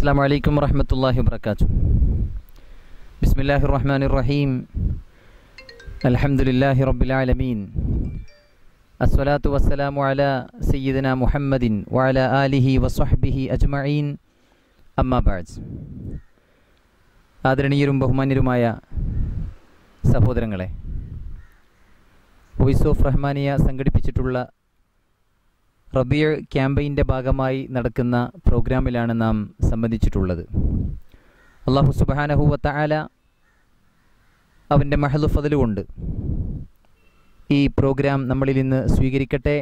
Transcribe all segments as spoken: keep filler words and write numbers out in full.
السلام عليكم ورحمة الله وبركاته. بسم الله الرحمن الرحيم. الحمد لله رب العالمين. الصلاة والسلام على سيدنا محمد وعلى آله وصحبه أجمعين. أما بعد. ആദരണീയരും ബഹുമാന്യരുമായ സഹോദരങ്ങളെ, വോയിസ് ഓഫ് റഹ്മാനിയ സംഘടിപ്പിച്ചിട്ടുള്ള റബീഉ ക്യാമ്പയിൻ്റെ ഭാഗമായി നടക്കുന്ന പ്രോഗ്രാമിലാണ് നാം സംബന്ധിച്ചിട്ടുള്ളത്. അല്ലാഹു സുബ്ഹാനഹു വ തആല അവൻ്റെ മഹ്ളു ഫദ്ല് കൊണ്ട് ഈ പ്രോഗ്രാം നമ്മളിൽ നിന്ന് സ്വീകരിക്കട്ടെ.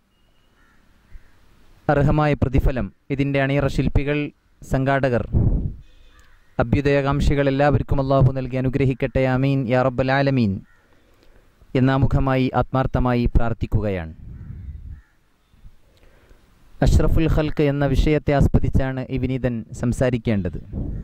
അർഹമായ പ്രതിഫലം ഇതിൻ്റെ അണിയറ ശില്പികൾ, സംഘാടകർ, അഭ്യുദയകാംക്ഷികൾ എല്ലാവർക്കും അല്ലാഹു നൽകി അനുഗ്രഹിക്കട്ടെ. ആമീൻ യാ റബ്ബൽ ആലമീൻ എന്നാമുഖമായി ആത്മാർത്ഥമായി പ്രാർത്ഥിക്കുകയാണ്. അഷ്റഫുൽ ഖൽഖ് എന്ന വിഷയത്തെ ആസ്പദിച്ചാണ് ഈ വിനീതൻ സംസാരിക്കേണ്ടത്.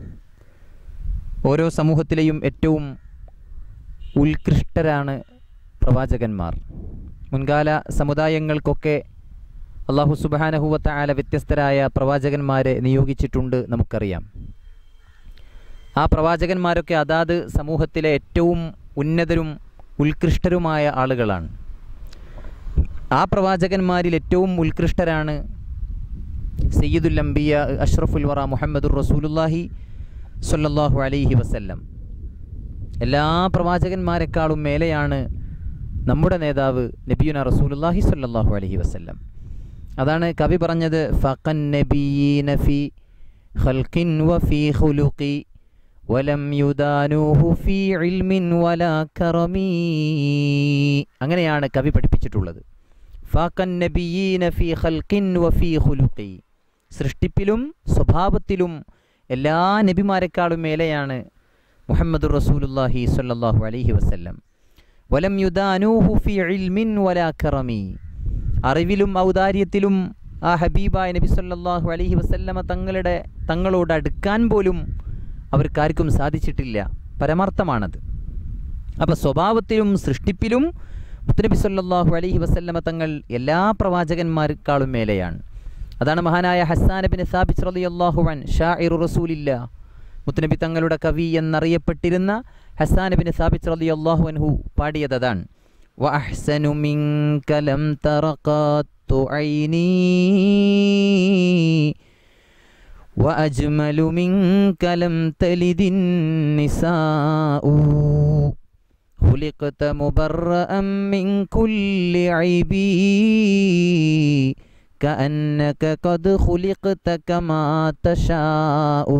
ഓരോ സമൂഹത്തിലെയും ഏറ്റവും ഉത്കൃഷ്ടരാണ് പ്രവാചകന്മാർ. മുൻകാല സമുദായങ്ങൾക്കൊക്കെ അല്ലാഹു സുബ്ഹാനഹു വ തആല വ്യത്യസ്തരായ പ്രവാചകന്മാരെ നിയോഗിച്ചിട്ടുണ്ട്, നമുക്കറിയാം. ആ പ്രവാചകന്മാരൊക്കെ അതാത് സമൂഹത്തിലെ ഏറ്റവും ഉന്നതരും ഉത്കൃഷ്ടരുമായ ആളുകളാണ്. ആ പ്രവാചകന്മാരിൽ ഏറ്റവും ഉത്കൃഷ്ടരാണ് സയ്യിദുൽ അംബിയ അഷ്റഫുൽ വറ മുഹമ്മദുർ റസൂലുള്ളാഹി സ്വല്ലല്ലാഹു അലൈഹി വസല്ലം. എല്ലാ പ്രവാചകന്മാരെക്കാളും മേലെയാണ് നമ്മുടെ നേതാവ് നബിയുന റസൂലുള്ളാഹി സ്വല്ലല്ലാഹു അലൈഹി വസല്ലം. അതാണ് കവി പറഞ്ഞത്, ഫഖൻ നബിയീന ഫി ഖൽഖിൻ വഫി ഖുലുഖി വലം യുദാനൂഹു ഫി ഇൽമിൻ വലാ കറമീ. അങ്ങനെയാണ് കവി പഠിപ്പിച്ചിട്ടുള്ളത്. ഫഖൻ നബിയീന ഫി ഖൽഖിൻ വഫി ഖുലുഖി. സൃഷ്ടിപ്പിലും സ്വഭാവത്തിലും എല്ലാ നബിമാരെക്കാളും മേലെയാണ് മുഹമ്മദുർ റസൂലുള്ളാഹി സ്വല്ലല്ലാഹു അലൈഹി വസല്ലം. വലം യുദാനൂഹു ഫി ഇൽമിൻ വലാ കറമീ. അറിവിലും ഔദാര്യത്തിലും ആ ഹബീബായ നബി സ്വല്ലല്ലാഹു അലൈഹി വസല്ലമ തങ്ങളുടെ തങ്ങളോട് അടുക്കാൻ പോലും അവർക്കാർക്കും സാധിച്ചിട്ടില്ല. പരമാർത്ഥമാണത്. അപ്പോൾ സ്വഭാവത്തിലും സൃഷ്ടിപ്പിലും മുത്തുനബി സല്ലല്ലാഹു അലൈഹി വസല്ലമ തങ്ങൾ എല്ലാ പ്രവാചകന്മാരെക്കാളും മേലെയാണ്. അതാണ് മഹാനായ ഹസ്സാൻ ഇബ്നു സാബിത്ത് റളിയല്ലാഹു അൻ ഷാഇറു റസൂലില്ലാ, മുത്തുനബി തങ്ങളുടെ കവി എന്നറിയപ്പെട്ടിരുന്ന ഹസ്സാൻ ഇബ്നു സാബിത്ത് റളിയല്ലാഹു അൻഹു പാടിയത് അതാണ്. വ അഹ്സനു മിൻക ലം തറഖത്തു ഐനി വ അജ്മലു മിൻക ലം തലിദിൻ നിസാഉ ഖുലിഖത മുബറഅൻ മിൻ കുല്ലി ഐബി കഅന്നക ഖദ് ഖുലിഖത കമാ തശാഉ.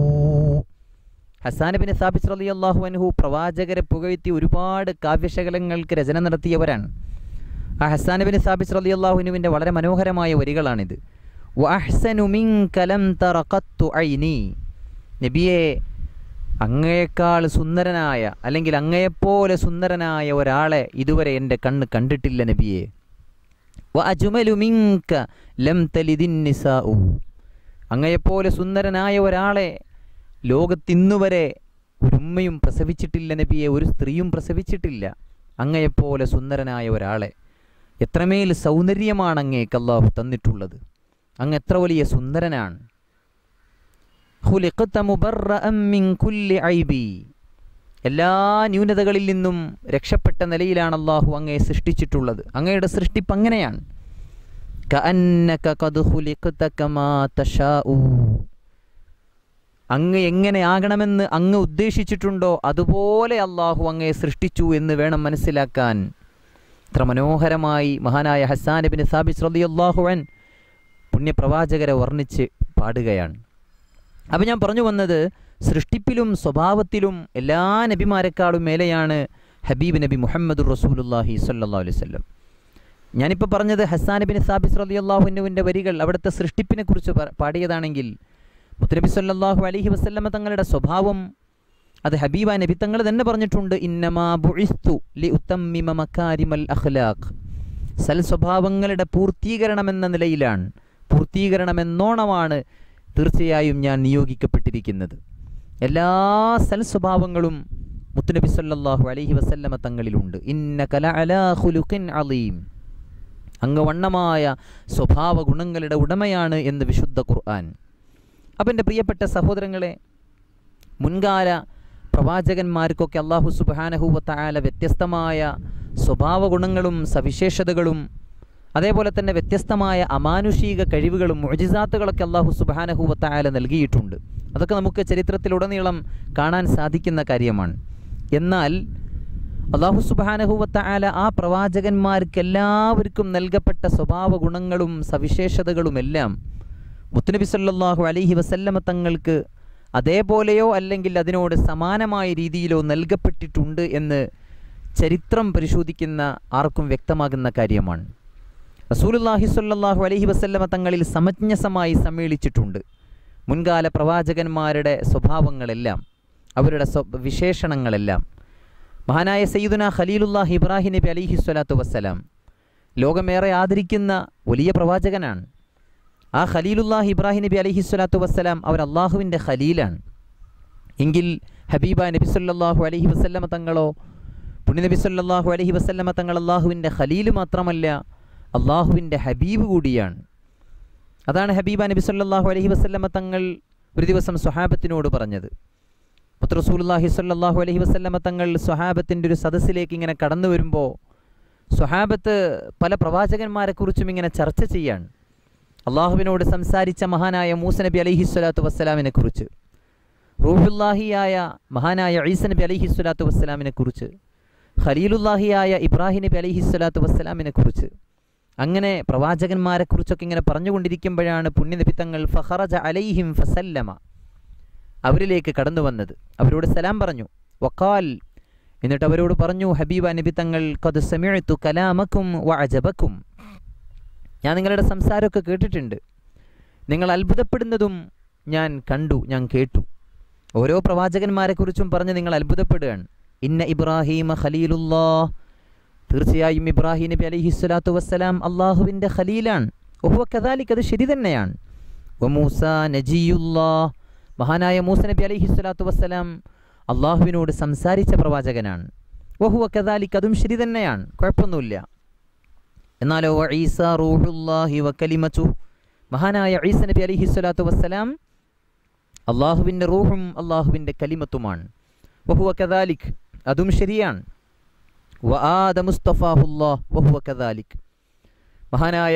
ഹസ്സാൻ ഇബ്നു സാബിത്ത് റളിയല്ലാഹു അൻഹു പ്രവാചകരെ പുകഴ്ത്തി ഒരുപാട് കാവ്യശകലങ്ങൾക്ക് രചന നടത്തിയവരാണ്. ആ ഹസ്സാൻ ഇബ്നു സാബിത്ത് റളിയല്ലാഹു അൻഹുവിൻ്റെ വളരെ മനോഹരമായ വരികളാണിത്. വ അഹ്സനു മിൻക ലം തറഖത്തു ഐനി. നബിയെ, അങ്ങയേക്കാൾ സുന്ദരനായ അല്ലെങ്കിൽ അങ്ങയെപ്പോലെ സുന്ദരനായ ഒരാളെ ഇതുവരെ എൻ്റെ കണ്ണ് കണ്ടിട്ടില്ല നബിയെ. വ അജ്മലു മിൻക ലം തലിദിൻ നിസാഉ. അങ്ങയെപ്പോലെ സുന്ദരനായ ഒരാളെ ലോകത്തിന്നുവരെ ഒരു ഉമ്മയും പ്രസവിച്ചിട്ടില്ല നബിയെ, ഒരു സ്ത്രീയും പ്രസവിച്ചിട്ടില്ല. അങ്ങയെപ്പോലെ സുന്ദരനായ ഒരാളെ, എത്രമേൽ സൗന്ദര്യമാണ് അങ്ങേക്ക് അല്ലാഹു തന്നിട്ടുള്ളത്. അങ്ങ് എത്ര വലിയ സുന്ദരനാണ്. ഖുലിഖത മുബറഅൻ മിൻ കുല്ലി ഐബി. എല്ലാ ന്യൂനതകളിൽ നിന്നും രക്ഷപ്പെട്ട നിലയിലാണ് അല്ലാഹു അങ്ങയെ സൃഷ്ടിച്ചിട്ടുള്ളത്. അങ്ങയുടെ സൃഷ്ടിപ്പ് അങ്ങനെയാണ്. കഅന്നക ഖദ് ഖുലിഖത കമാ തശാഉ. അങ്ങ് എങ്ങനെ ആകണമെന്ന് അങ്ങ് ഉദ്ദേശിച്ചിട്ടുണ്ടോ അതുപോലെ അല്ലാഹു അങ്ങയെ സൃഷ്ടിച്ചു എന്ന് വേണം മനസ്സിലാക്കാൻ. ഇത്ര മനോഹരമായി മഹാനായ ഹസ്സാൻ ഇബ്നു സാബിത്ത് റളിയല്ലാഹു അൻ പുണ്യപ്രവാചകരെ വർണ്ണിച്ച് പാടുകയാണ്. അപ്പം ഞാൻ പറഞ്ഞു വന്നത്, സൃഷ്ടിപ്പിലും സ്വഭാവത്തിലും എല്ലാ നബിമാരെക്കാളും മേലെയാണ് ഹബീബ് നബി മുഹമ്മദുർ റസൂലുള്ളാഹി സ്വല്ലല്ലാഹു അലൈഹി വസല്ലം. ഞാനിപ്പോൾ പറഞ്ഞത് ഹസ്സാൻ ഇബ്നു സാബിത്ത് റളിയല്ലാഹു അൻഹുവിൻ്റെ വരികൾ അവിടുത്തെ സൃഷ്ടിപ്പിനെ കുറിച്ച് പാടിയതാണെങ്കിൽ, മുത്തുനബി സ്വല്ലല്ലാഹു അലൈഹി വസല്ലമ തങ്ങളുടെ സ്വഭാവം അത് ഹബീബായ നബി തങ്ങൾ തന്നെ പറഞ്ഞിട്ടുണ്ട്. ഇന്നമാ ബുഇസ്തു ലി ഉതമ്മിമ മകാരിമൽ അഖ്ലാഖ്. സൽ സ്വഭാവങ്ങളുടെ പൂർത്തീകരണമെന്ന നിലയിലാണ്, പൂർത്തീകരണമെന്നോണമാണ് തീർച്ചയായും ഞാൻ നിയോഗിക്കപ്പെട്ടിരിക്കുന്നത്. എല്ലാ സൽസ്വഭാവങ്ങളും മുത്തുനബി സല്ലല്ലാഹു അലൈഹി വസല്ലമ തങ്ങളിലുണ്ട്. ഇന്നക ലഅലാ ഖുലുഖിൻ അളീം. അങ്ങ് വണ്ണമായ സ്വഭാവ ഗുണങ്ങളുടെ ഉടമയാണ് എന്ന് വിശുദ്ധ ഖുർആൻ. അപ്പം എൻ്റെ പ്രിയപ്പെട്ട സഹോദരങ്ങളെ, മുൻകാല പ്രവാചകന്മാർക്കൊക്കെ അല്ലാഹു സുബ്ഹാനഹു വ തആല വ്യത്യസ്തമായ സ്വഭാവ ഗുണങ്ങളും സവിശേഷതകളും അതേപോലെ തന്നെ വ്യത്യസ്തമായ അമാനുഷിക കഴിവുകളും മുഅ്ജിസാത്തുകളൊക്കെ അല്ലാഹു സുബ്ഹാനഹു വ തആല നൽകിയിട്ടുണ്ട്. അതൊക്കെ നമുക്ക് ചരിത്രത്തിലുടനീളം കാണാൻ സാധിക്കുന്ന കാര്യമാണ്. എന്നാൽ അല്ലാഹു സുബ്ഹാനഹു വ തആല ആ പ്രവാചകന്മാർക്കെല്ലാവർക്കും നൽകപ്പെട്ട സ്വഭാവ ഗുണങ്ങളും സവിശേഷതകളുമെല്ലാം മുത്തുനബി സല്ലല്ലാഹു അലൈഹി വസല്ലമ തങ്ങൾക്ക് അതേപോലെയോ അല്ലെങ്കിൽ അതിനോട് സമാനമായ രീതിയിലോ നൽകപ്പെട്ടിട്ടുണ്ട് എന്ന് ചരിത്രം പരിശോധിക്കുന്ന ആർക്കും വ്യക്തമാകുന്ന കാര്യമാണ്. റസൂലുള്ളാഹി സ്വല്ലല്ലാഹു അലൈഹി വസല്ലമ തങ്ങളിൽ സമഞ്ജസമായി സമ്മേളിച്ചിട്ടുണ്ട് മുൻകാല പ്രവാചകന്മാരുടെ സ്വഭാവങ്ങളെല്ലാം, അവരുടെ വിശേഷണങ്ങളെല്ലാം. മഹാനായ സയ്യിദുനാ ഖലീലുല്ലാഹി ഇബ്രാഹിം നബി അലൈഹി സ്വലാത്തു വസ്സലാം ലോകമേറെ ആദരിക്കുന്ന വലിയ പ്രവാചകനാണ്. ആ ഖലീലുല്ലാഹി ഇബ്രാഹിം നബി അലൈഹി സ്വലാത്തു വസ്സലാം അവർ അള്ളാഹുവിൻ്റെ ഖലീലാണ് എങ്കിൽ ഹബീബ നബി സല്ലല്ലാഹു അലൈഹി വസല്ലമ തങ്ങളോ പുണ്യ നബി സല്ലല്ലാഹു അലൈഹി വസല്ലമ തങ്ങൾ അള്ളാഹുവിൻ്റെ ഖലീൽ മാത്രമല്ല, അള്ളാഹുവിൻ്റെ ഹബീബ് കൂടിയാണ്. അതാണ് ഹബീബ നബി സല്ലല്ലാഹു അലൈഹി വസല്ലമ തങ്ങൾ ഒരു ദിവസം സ്വഹാബത്തിനോട് പറഞ്ഞത്. മുത്ത് റസൂലുള്ളാഹി സ്വല്ലല്ലാഹു അലൈഹി വസല്ലമ തങ്ങൾ സ്വഹാബത്തിൻ്റെ ഒരു സദസ്സിലേക്ക് ഇങ്ങനെ കടന്നു വരുമ്പോൾ സ്വഹാബത്ത് പല പ്രവാചകന്മാരെക്കുറിച്ചും ഇങ്ങനെ ചർച്ച ചെയ്യാണ്. അള്ളാഹുവിനോട് സംസാരിച്ച മഹാനായ മൂസ നബി അലൈഹി സ്വലാത്തു വസ്സലാമിനെ കുറിച്ച്, റൂഹുല്ലാഹിയായ മഹാനായ ഈസ നബി അലൈഹി സ്വലാത്തു വസ്സലാമിനെ കുറിച്ച്, ഖലീലുല്ലാഹിയായ ഇബ്രാഹിം നബി അലൈഹി സ്വലാത്തു വസ്സലാമിനെ കുറിച്ച്, അങ്ങനെ പ്രവാചകന്മാരെക്കുറിച്ചൊക്കെ ഇങ്ങനെ പറഞ്ഞുകൊണ്ടിരിക്കുമ്പോഴാണ് പുണ്യനബി തങ്ങൾ ഫഖറജ അലൈഹിം ഫസല്ലമ അവരിലേക്ക് കടന്നു വന്നത്. അവരോട് സലാം പറഞ്ഞു. വഖാൽ എന്നിട്ട് അവരോട് പറഞ്ഞു, ഹബീബ നബി തങ്ങൾ ഖദ് സമിഅതു കലാമക്കും വഅജബക്കും, ഞാൻ നിങ്ങളുടെ സംസാരമൊക്കെ കേട്ടിട്ടുണ്ട്, നിങ്ങൾ അത്ഭുതപ്പെടുന്നതും ഞാൻ കണ്ടു, ഞാൻ കേട്ടു. ഓരോ പ്രവാചകന്മാരെക്കുറിച്ചും പറഞ്ഞ് നിങ്ങൾ അത്ഭുതപ്പെടുകയാണ്. ഇന്ന ഇബ്രാഹീമ ഖലീലുല്ലാഹ്, തീർച്ചയായും ഇബ്രാഹിം നബി അലൈഹി സ്വലാത്തു വസ്സലാം അള്ളാഹുവിൻ്റെ ഖലീലാണ്. വഹുവ കദാലിക, അത് ശരി തന്നെയാണ്. വ മൂസ നജിയുല്ലാഹ്, മഹാനായ മൂസ നബി അലൈഹി സ്വലാത്തു വസ്സലാം അള്ളാഹുവിനോട് സംസാരിച്ച പ്രവാചകനാണ്. വഹുവ കദാലിക, അതും ശരി തന്നെയാണ്, കുഴപ്പമൊന്നുമില്ല. എന്നാലോ വ ഈസ റൂഹുല്ലാഹി വ കലിമതു, മഹാനായ ഈസ നബി അലൈഹി സ്വലാത്തു വസ്സലാം അള്ളാഹുവിൻ്റെ റൂഹും അള്ളാഹുവിൻ്റെ കലിമത്തുമാണ്. വഹുവ കദാലിക്, അതും ശരിയാണ്. വ ആദമു മുസ്തഫാഹുല്ലാഹ് വഹുവ കദാലിക്, മഹാനായ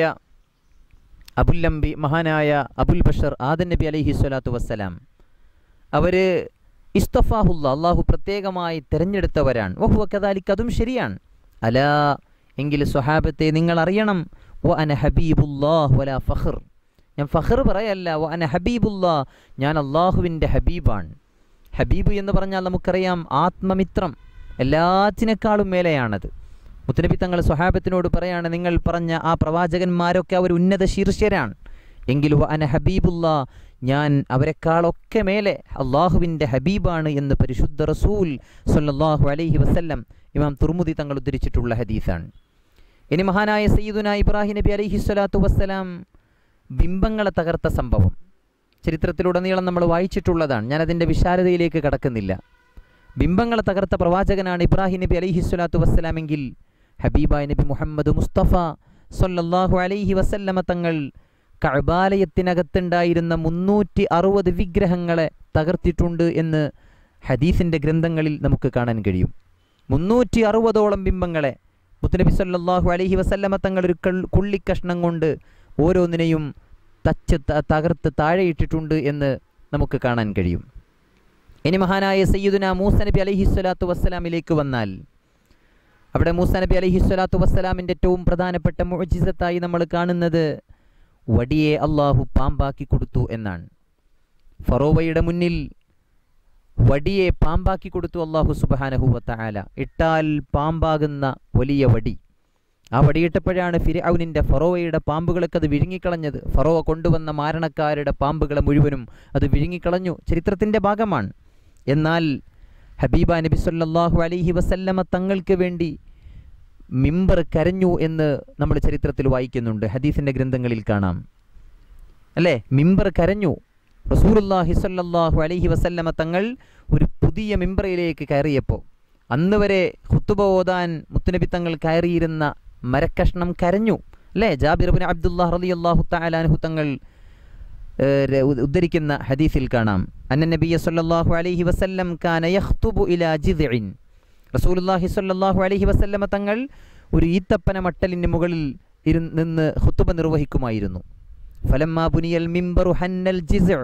അബുൽ അംബി മഹാനായ അബുൽ ബഷർ ആദം നബി അലൈഹി സ്വലാത്തു വസ്സലാം അവർ ഇസ്തഫാഹുല്ലാ, അള്ളാഹു പ്രത്യേകമായി തിരഞ്ഞെടുത്തവരാണ്. വഹുവ കദാലിക്, അതും ശരിയാണ്. അലാ, എങ്കിൽ സ്വഹാബത്തെ നിങ്ങൾ അറിയണം, വ അന ഹബീബുല്ലാഹ് വലാ ഫഖർ, ഞാൻ ഫഖർ പറയല്ല, വ അന ഹബീബുല്ലാഹ്, ഞാൻ അള്ളാഹുവിൻ്റെ ഹബീബാണ്. ഹബീബ് എന്ന് പറഞ്ഞാൽ നമുക്കറിയാം ആത്മമിത്രം, എല്ലാത്തിനേക്കാളും മേലെയാണത്. മുത്തനബി തങ്ങൾ സ്വഹാബത്തിനോട് പറയാണ്, നിങ്ങൾ പറഞ്ഞ ആ പ്രവാചകന്മാരൊക്കെ അവർ ഉന്നത ശീർഷ്യരാണ്, എങ്കിലും വ അന ഹബീബുല്ലാഹ്, ഞാൻ അവരെക്കാളൊക്കെ മേലെ അള്ളാഹുവിൻ്റെ ഹബീബാണ് എന്ന് പരിശുദ്ധ റസൂൽ സ്വല്ലല്ലാഹു അലൈഹി വസല്ലം ഇമാം തുർമുദി തങ്ങൾ ഉദ്ധരിച്ചിട്ടുള്ള ഹദീസാണ്. ഇനി മഹാനായ സയ്യിദുനാ ഇബ്രാഹിം നബി അലൈഹി സ്വലാത്തു വസ്സലാം ബിംബങ്ങളെ തകർത്ത സംഭവം ചരിത്രത്തിലുടനീളം നമ്മൾ വായിച്ചിട്ടുള്ളതാണ്. ഞാനതിൻ്റെ വിശാലതയിലേക്ക് കടക്കുന്നില്ല. ബിംബങ്ങളെ തകർത്ത പ്രവാചകനാണ് ഇബ്രാഹിം നബി അലൈഹി സ്വലാത്തു വസ്സലാമെങ്കിൽ ഹബീബായ നബി മുഹമ്മദ് മുസ്തഫ സ്വല്ലല്ലാഹു അലൈഹി വസല്ലമ തങ്ങൾ കഅബാലയത്തിനകത്തുണ്ടായിരുന്ന മുന്നൂറ്റി അറുപത് വിഗ്രഹങ്ങളെ തകർത്തിട്ടുണ്ട് എന്ന് ഹദീസിൻ്റെ ഗ്രന്ഥങ്ങളിൽ നമുക്ക് കാണാൻ കഴിയും. മുന്നൂറ്റി അറുപതോളം ബിംബങ്ങളെ മുത്തുനബി സല്ലല്ലാഹു അലൈഹി വസല്ലമ തങ്ങൾ ഒരു കുള്ളിക്കഷ്ണം കൊണ്ട് ഓരോന്നിനെയും തച്ച് തകർത്ത് താഴെയിട്ടിട്ടുണ്ട് എന്ന് നമുക്ക് കാണാൻ കഴിയും. ഇനി മഹാനായ സയ്യിദുനാ മൂസ നബി അലൈഹി സ്വലാത്തു വസ്സലാമിലേക്ക് വന്നാൽ അവിടെ മൂസ നബി അലൈഹി സ്വലാത്തു വസ്സലാമിൻ്റെ ഏറ്റവും പ്രധാനപ്പെട്ട മുഅ്ജിസത്തായി നമ്മൾ കാണുന്നത് വടിയെ അള്ളാഹു പാമ്പാക്കി കൊടുത്തു എന്നാണ്. ഫറോവയുടെ മുന്നിൽ വടിയെ പാമ്പാക്കി കൊടുത്തു അള്ളാഹു സുബ്ഹാനഹു വ തആല. ഇട്ടാൽ പാമ്പാകുന്ന വലിയ വടി. ആ വടിയിട്ടപ്പോഴാണ് ഫിർഔനിൻ്റെ ഫറോവയുടെ പാമ്പുകളൊക്കെ അത് വിഴുങ്ങിക്കളഞ്ഞത്. ഫറോവ കൊണ്ടുവന്ന മാരണക്കാരുടെ പാമ്പുകളെ മുഴുവനും അത് വിഴുങ്ങിക്കളഞ്ഞു. ചരിത്രത്തിൻ്റെ ഭാഗമാണ്. എന്നാൽ ഹബീബ നബി സല്ലല്ലാഹു അലൈഹി വസല്ലമ തങ്ങൾക്ക് വേണ്ടി മിമ്പർ കരഞ്ഞു എന്ന് നമ്മൾ ചരിത്രത്തിൽ വായിക്കുന്നുണ്ട്. ഹദീസിൻ്റെ ഗ്രന്ഥങ്ങളിൽ കാണാം അല്ലേ? മിമ്പർ കരഞ്ഞു. റസൂലുള്ളാഹി സ്വല്ലല്ലാഹു അലൈഹി വസല്ലമ തങ്ങൾ ഒരു പുതിയ മിമ്പറിലേക്ക് കയറിയപ്പോൾ അന്ന് വരെ ഖുതുബ ഓതാൻ മുത്തുനബി തങ്ങൾ കയറിയിരുന്ന മരക്കഷ്ണം കരഞ്ഞു അല്ലേ? ജാബിർ ഇബ്നു അബ്ദുല്ലാഹ് റളിയല്ലാഹു തആല അൻഹു തങ്ങൾ ഉദ്ധരിക്കുന്ന ഹദീസിൽ കാണാം, അന്ന നബിയ സല്ലല്ലാഹു അലൈഹി വസല്ലം കാന യഖ്തുബു ഇലാ ജിദ്ഇൻ, റസൂലുള്ളാഹി സ്വല്ലല്ലാഹു അലൈഹി വസല്ലമ തങ്ങൾ ഒരു ഈത്തപ്പന മട്ടലിന് മുകളിൽ ഇരുന്ന് നിന്ന് ഖുതുബ നിർവഹിക്കുമായിരുന്നു. ഫലമ്മാ ബുനിയൽ മിംബറു ഹന്നൽ ജിസ്അ,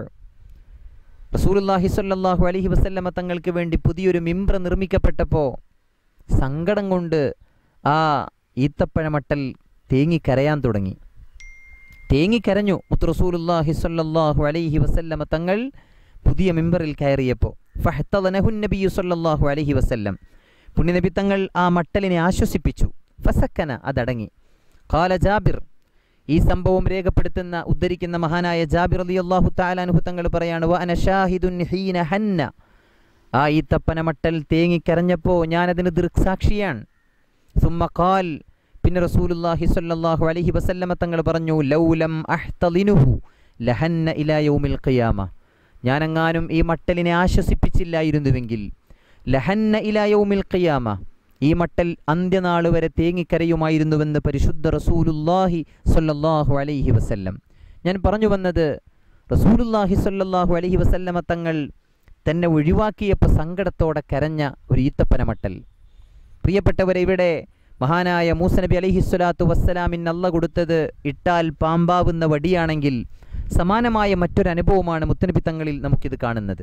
റസൂലുള്ളാഹി സ്വല്ലല്ലാഹു അലൈഹി വസല്ലമ തങ്ങൾക്ക് വേണ്ടി പുതിയൊരു മിംബർ നിർമ്മിക്കപ്പെട്ടപ്പോൾ സങ്കടം കൊണ്ട് ആ ഈത്തപ്പഴ മട്ടൽ തേങ്ങിക്കരയാൻ തുടങ്ങി. തേങ്ങിക്കരഞ്ഞു മുത്ത് റസൂലുള്ളാഹി സ്വല്ലല്ലാഹു അലൈഹി വസല്ലമ തങ്ങൾ പുതിയ മിംബറിൽ കയറിയപ്പോൾ. ഫഹ്തളനഹു നബിയ്യു സ്വല്ലല്ലാഹു അലൈഹി വസല്ലം, പുണ്യനബി തങ്ങൾ ആ മട്ടലിനെ ആശ്വസിപ്പിച്ചു. ഫസക്കന, അതടങ്ങി. ഖാല ജാബിർ, ഈ സംഭവം രേഖപ്പെടുത്തുന്ന ഉദ്ധരിക്കുന്ന മഹാനായ ജാബിർ റളിയല്ലാഹു തആല അൻഹു തങ്ങൾ പറയാണ്, വ അന ഷാഹിദുൻ ഹീന ഹന്ന, ആ ഈ തപ്പന മട്ടൽ തേങ്ങിക്കരഞ്ഞപ്പോൾ ഞാനതിന് ദൃക്സാക്ഷിയാണ്. സുമ്മ ഖാൽ, പിന്നെ റസൂലുള്ളാഹി സ്വല്ലല്ലാഹു അലൈഹി വസല്ലമ തങ്ങൾ പറഞ്ഞു, ലൗലം അഹ്തളിനുഹു ലഹന്ന ഇലാ യൗമിൽ ഖിയാമ, ഞാനെങ്ങാനും ഈ മട്ടലിനെ ആശ്വസിപ്പിച്ചില്ലായിരുന്നുവെങ്കിൽ ലഹന്ന ഇലാ യൗമിൽ ഖിയാമ, ഈ മട്ടൽ അന്ത്യനാൾ വരെ തേങ്ങിക്കരയുമായിരുന്നുവെന്ന് പരിശുദ്ധ റസൂലുള്ളാഹി സ്വല്ലല്ലാഹു അലൈഹി വസല്ലം. ഞാൻ പറഞ്ഞു വന്നത്, റസൂലുള്ളാഹി സ്വല്ലല്ലാഹു അലൈഹി വസല്ലമ തങ്ങൾ തന്നെ ഒഴിവാക്കിയപ്പോൾ സങ്കടത്തോടെ കരഞ്ഞ ഒരു ഈത്തപ്പന മട്ടൽ. പ്രിയപ്പെട്ടവരെ, ഇവിടെ മഹാനായ മൂസ നബി അലൈഹിസ്സലാത്തു വസ്സലാമിന് അല്ലാഹു കൊടുത്തത് ഇട്ടാൽ പാമ്പാവുന്ന വടിയാണെങ്കിൽ സമാനമായ മറ്റൊരു അനുഭവമാണ് മുത്തുനബി തങ്ങളിൽ നമുക്കിത് കാണുന്നത്.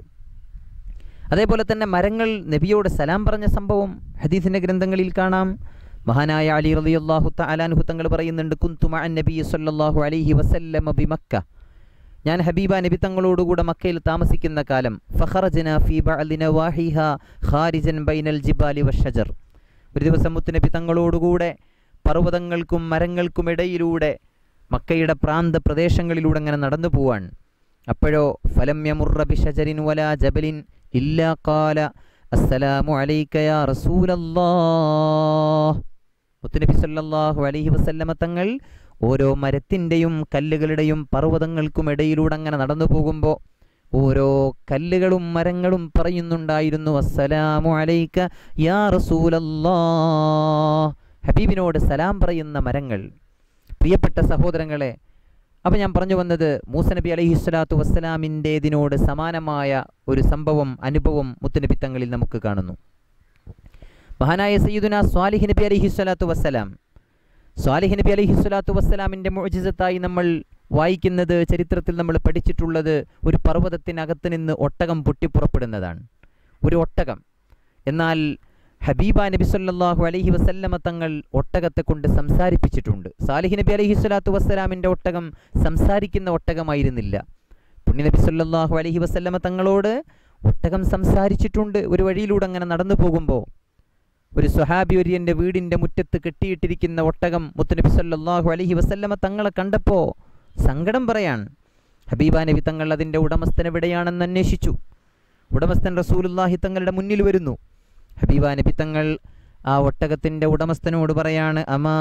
അതേപോലെ തന്നെ മരങ്ങൾ നബിയോട് സലാം പറഞ്ഞ സംഭവം ഹദീസിൻ്റെ ഗ്രന്ഥങ്ങളിൽ കാണാം. മഹാനായ അലി റളിയല്ലാഹു തആല അൻഹു തങ്ങൾ പറയുന്നുണ്ട്, കുന്തു മഅ നബി സ്വല്ലല്ലാഹു അലൈഹി വസല്ലമ ബിമക്ക, ഞാൻ ഹബീബ നബി തങ്ങളോടുകൂടെ മക്കയിൽ താമസിക്കുന്ന കാലം. ഫഖറജ്നാ ഫീ ബഅദി നവാഹിഹാ ഖാരിജൻ ബൈനൽ ജിബാലി വശജർ, ഒരു ദിവസം മുത്തുനബി തങ്ങളോടുകൂടെ പർവ്വതങ്ങൾക്കും മരങ്ങൾക്കും ഇടയിലൂടെ മക്കയുടെ പ്രാന്ത പ്രദേശങ്ങളിലൂടെ അങ്ങനെ നടന്നു പോവാൻ. അപ്പോഴോ ഫലം യമുറ ബിശജരിൻ വലാ ജബലിൻ ഇല്ലാ ഖാല അസ്സലാമു അലൈക യാ റസൂലല്ലാഹ്, മുത്തുനബി സല്ലല്ലാഹു അലൈഹി വസല്ലമ തങ്ങൾ ഓരോ മരത്തിൻ്റെയും കല്ലുകളുടെയും പർവ്വതങ്ങൾക്കും ഇടയിലൂടെ അങ്ങനെ നടന്നു പോകുമ്പോൾ ഓരോ കല്ലുകളും മരങ്ങളും പറയുന്നുണ്ടായിരുന്നു, അസ്സലാമു അലൈക യാ റസൂലല്ലാഹ്, ഹബീബിനോട് സലാം പറയുന്ന മരങ്ങൾ. പ്രിയപ്പെട്ട സഹോദരങ്ങളെ, അപ്പോൾ ഞാൻ പറഞ്ഞു വന്നത്, മൂസ നബി അലൈഹിസ്സലാത്തു വസ്സലാമിൻ്റേതിനോട് സമാനമായ ഒരു സംഭവം, അനുഭവം മുത്തുനബി തങ്ങളിൽ നമുക്ക് കാണുന്നു. മഹാനായ സയ്യിദുനാ സ്വാലിഹ് നബി അലൈഹിസ്സലാത്തു വസ്സലാം, സ്വാലിഹ് നബി അലൈഹിസ്സലാത്തു വസ്സലാമിൻ്റെ മുഅ്ജിസത്തായി നമ്മൾ വായിക്കുന്നത്, ചരിത്രത്തിൽ നമ്മൾ പഠിച്ചിട്ടുള്ളത്, ഒരു പർവ്വതത്തിനകത്ത് നിന്ന് ഒട്ടകം പൊട്ടിപ്പുറപ്പെടുന്നതാണ്. ഒരു ഒട്ടകം. എന്നാൽ ഹബീബ നബി സല്ലല്ലാഹു അലൈഹി വസല്ലമ തങ്ങൾ ഒട്ടകത്തെ കൊണ്ട് സംസാരിപ്പിച്ചിട്ടുണ്ട്. സാലിഹ് നബി അലൈഹിസ്സലാത്തു വസ്സലാമിൻ്റെ ഒട്ടകം സംസാരിക്കുന്ന ഒട്ടകമായിരുന്നില്ല. പുണ്യ നബി സല്ലല്ലാഹു അലൈഹി വസല്ലമ തങ്ങളോട് ഒട്ടകം സംസാരിച്ചിട്ടുണ്ട്. ഒരു വഴിയിലൂടെ അങ്ങനെ നടന്നു പോകുമ്പോൾ ഒരു സ്വഹാബി ഒരു എൻ്റെ വീടിൻ്റെ മുറ്റത്ത് കെട്ടിയിട്ടിരിക്കുന്ന ഒട്ടകം മുത്തുനബി സല്ലല്ലാഹു അലൈഹി വസല്ലമ തങ്ങളെ കണ്ടപ്പോൾ സങ്കടം പറയാൻ. ഹബീബ നബി തങ്ങൾ അതിൻ്റെ ഉടമസ്ഥൻ എവിടെയാണെന്ന് അന്വേഷിച്ചു. ഉടമസ്ഥൻ റസൂലുള്ളാഹി തങ്ങളുടെ മുന്നിൽ വരുന്നു. ഹബീബ നബി തങ്ങൾ ആ ഒട്ടകത്തിൻ്റെ ഉടമസ്ഥനോട് പറയാണ്, അമാ,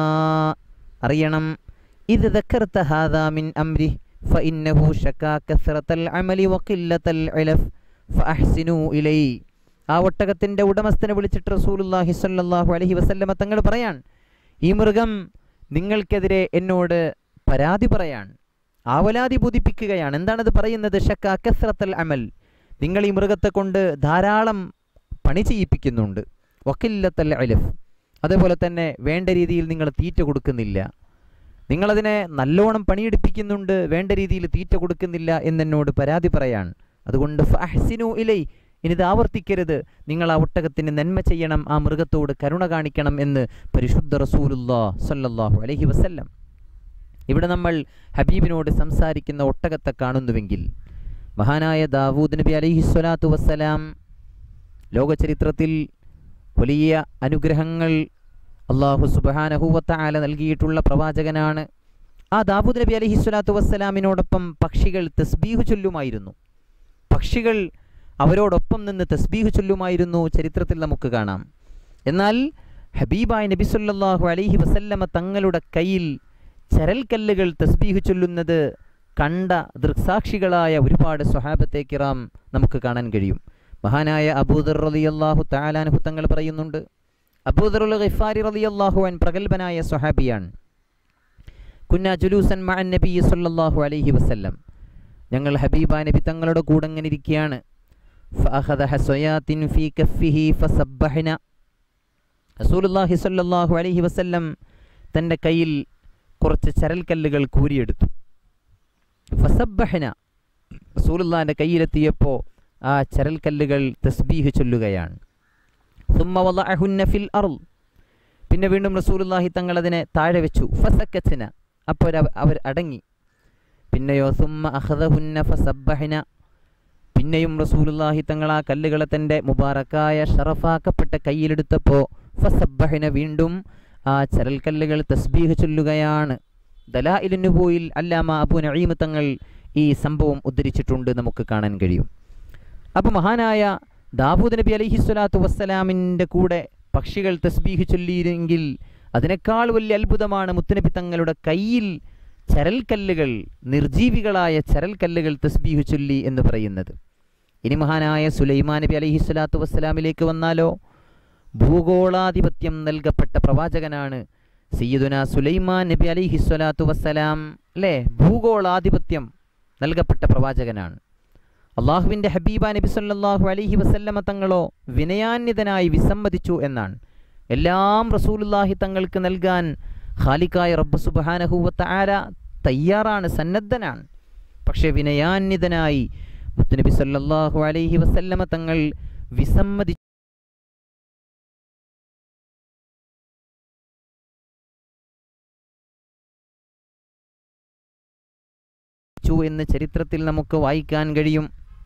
അറിയണം, ഇത് ദക്കർത ഹാദാ മിൻ അംരി ഫഇന്നഹു ശകാ കസ്റതൽ അമലി വഖില്ലതൽ ഇലഫ് ഫഅഹ്സിനു ഇലൈ. ആ ഒട്ടകത്തിൻ്റെ ഉടമസ്ഥനെ വിളിച്ചിട്ട് റസൂലുള്ളാഹി സ്വല്ലല്ലാഹു അലൈഹി വസല്ലമ തങ്ങൾ പറയാൻ, ഈ മൃഗം നിങ്ങൾക്കെതിരെ എന്നോട് പരാതി പറയാൻ, ആവലാതി ബോധിപ്പിക്കുകയാണ്. എന്താണത് പറയുന്നത്? ശക്കാ കസ്റത്തൽ അമൽ, നിങ്ങൾ ഈ മൃഗത്തെ കൊണ്ട് ധാരാളം പണി ചെയ്യിപ്പിക്കുന്നുണ്ട്. വഖില്ലത്തൽ ഇലഫ്, അതേപോലെ തന്നെ വേണ്ട രീതിയിൽ നിങ്ങൾ തീറ്റ കൊടുക്കുന്നില്ല. നിങ്ങളതിനെ നല്ലോണം പണിയെടുപ്പിക്കുന്നുണ്ട്, വേണ്ട രീതിയിൽ തീറ്റ കൊടുക്കുന്നില്ല എന്നോട് പരാതി പറയാൻ. അതുകൊണ്ട് ഫഅഹ്സിനു ഇലൈ, ഇനിത് ആവർത്തിക്കരുത്, നിങ്ങൾ ആ ഒട്ടകത്തിന് നന്മ ചെയ്യണം, ആ മൃഗത്തോട് കരുണ കാണിക്കണം എന്ന് പരിശുദ്ധ റസൂലുള്ളാഹി സ്വല്ലല്ലാഹു അലൈഹി വസല്ലം. ഇവിടെ നമ്മൾ ഹബീബിനോട് സംസാരിക്കുന്ന ഒട്ടകത്തെ കാണുന്നുവെങ്കിൽ, മഹാനായ ദാവൂദ് നബി അലൈഹിസ്സലാത്തു വസ്സലാം ലോകചരിത്രത്തിൽ വലിയ അനുഗ്രഹങ്ങൾ അല്ലാഹു സുബ്ഹാനഹു വ തആല നൽകിയിട്ടുള്ള പ്രവാചകനാണ്. ആ ദാവൂദ് നബി അലൈഹിസ്സലാത്തു വസ്സലാമിനോടൊപ്പം പക്ഷികൾ തസ്ബീഹ് ചൊല്ലുമായിരുന്നു. പക്ഷികൾ അവരോടൊപ്പം നിന്ന് തസ്ബീഹ് ചൊല്ലുമായിരുന്നു, ചരിത്രത്തിൽ നമുക്ക് കാണാം. എന്നാൽ ഹബീബായ നബി സല്ലല്ലാഹു അലൈഹി വസല്ലമ തങ്ങളുടെ കയ്യിൽ ചരൽക്കല്ലുകൾ തസ്ബീഹ് ചൊല്ലുന്നത് കണ്ട ദൃക്സാക്ഷികളായ ഒരുപാട് സ്വഹാബത്തെ കിറാം നമുക്ക് കാണാൻ കഴിയും. മഹാനായ അബൂദർ റളിയല്ലാഹു തആല അൻഹു തങ്ങൾ പറയുന്നുണ്ട്, അബൂദറുൽ ഗിഫാരി റളിയല്ലാഹു അൻ പ്രഗൽഭനായ സ്വഹാബിയാണ്. കുന്നാ ജുലൂസൻ മഅൻ നബി സല്ലല്ലാഹു അലൈഹി വസല്ലം, ഞങ്ങൾ ഹബീബ നബി തങ്ങളുടെ കൂടെ ഇങ്ങനെ ഇരിക്കുകയാണ്. ഫഅഖദ ഹസയാത്തിൻ ഫീ കഫ്ഫിഹി ഫസബ്ബഹന. റസൂലുള്ളാഹി സ്വല്ലല്ലാഹു അലൈഹി വസല്ലം തൻ്റെ കയ്യിൽ കുറച്ച് ചരൽക്കല്ലുകൾ കൂരിയെടുത്തു. ഫസബ്ബഹന, റസൂലുള്ളാഹിൻ്റെ കയ്യിലെത്തിയപ്പോൾ ആ ചരൽക്കല്ലുകൾ തസ്ബീഹ് ചൊല്ലുകയാണ്. സുമ്മ വളഅഹുന്ന ഫിൽ അർള്, പിന്നെ വീണ്ടും റസൂലുള്ളാഹി തങ്ങൾ അതിനെ താഴെ വെച്ചു. ഫസക്കത്ന, അപ്പോൾ അവർ അടങ്ങി. പിന്നെയോ സുമ്മ അഖദഹുന്ന ഫസബ്ബഹന, പിന്നെയും റസൂലുള്ളാഹി തങ്ങൾ ആ കല്ലുകളെ തൻ്റെ മുബാറക്കായ ഷറഫാക്കപ്പെട്ട കയ്യിലെടുത്തപ്പോൾ ഫസബ്ബഹന, വീണ്ടും ആ ചരൽക്കല്ലുകൾ തസ്ബീഹ് ചൊല്ലുകയാണ്. ദലായിലുൻ നുബൂവയിൽ അല്ലാമ അബൂ നഈം തങ്ങൾ ഈ സംഭവം ഉദ്ധരിച്ചിട്ടുണ്ട്, നമുക്ക് കാണാൻ കഴിയും. അപ്പോൾ മഹാനായ ദാവൂദ് നബി അലൈഹിസ്സലാത്തു വസ്സലാമിൻ്റെ കൂടെ പക്ഷികൾ തസ്ബീഹ് ചൊല്ലിയിരുന്നെങ്കിൽ അതിനേക്കാൾ വലിയ അത്ഭുതമാണ് മുത്തുനബി തങ്ങളുടെ കയ്യിൽ ചരൽക്കല്ലുകൾ, നിർജീവികളായ ചരൽക്കല്ലുകൾ തസ്ബീഹ് ചൊല്ലി എന്ന് പറയുന്നത്. ഇനി മഹാനായ സുലൈമാൻ നബി അലൈഹിസ്സലാത്തു വസ്സലാമിലേക്ക് വന്നാലോ, ഭൂഗോളാധിപത്യം നൽകപ്പെട്ട പ്രവാചകനാണ് സയ്യിദുനാ സുലൈമാൻ നബി അലൈഹിസ്സലാത്തു വസ്സലാം, അല്ലേ? ഭൂഗോളാധിപത്യം നൽകപ്പെട്ട പ്രവാചകനാണ്. അള്ളാഹുവിൻ്റെ ഹബീബ നബി സല്ലല്ലാഹു അലൈഹി വസല്ലമ തങ്ങളോ വിനയാന്വിതനായി വിസമ്മതിച്ചു എന്നാണ്. എല്ലാം റസൂലുള്ളാഹി തങ്ങൾക്ക് നൽകാൻ ഖാലിഖായ റബ്ബ് സുബ്ഹാനഹു വ തആല തയ്യാറാണ്, സന്നദ്ധനാണ്. പക്ഷേ വിനയാന്വിതനായി മുത്തുനബി സല്ലല്ലാഹു അലൈഹി വസല്ലമ തങ്ങൾ വിസമ്മതിച്ചു എന്ന് ചരിത്രത്തിൽ നമുക്ക് വായിക്കാൻ കഴിയും.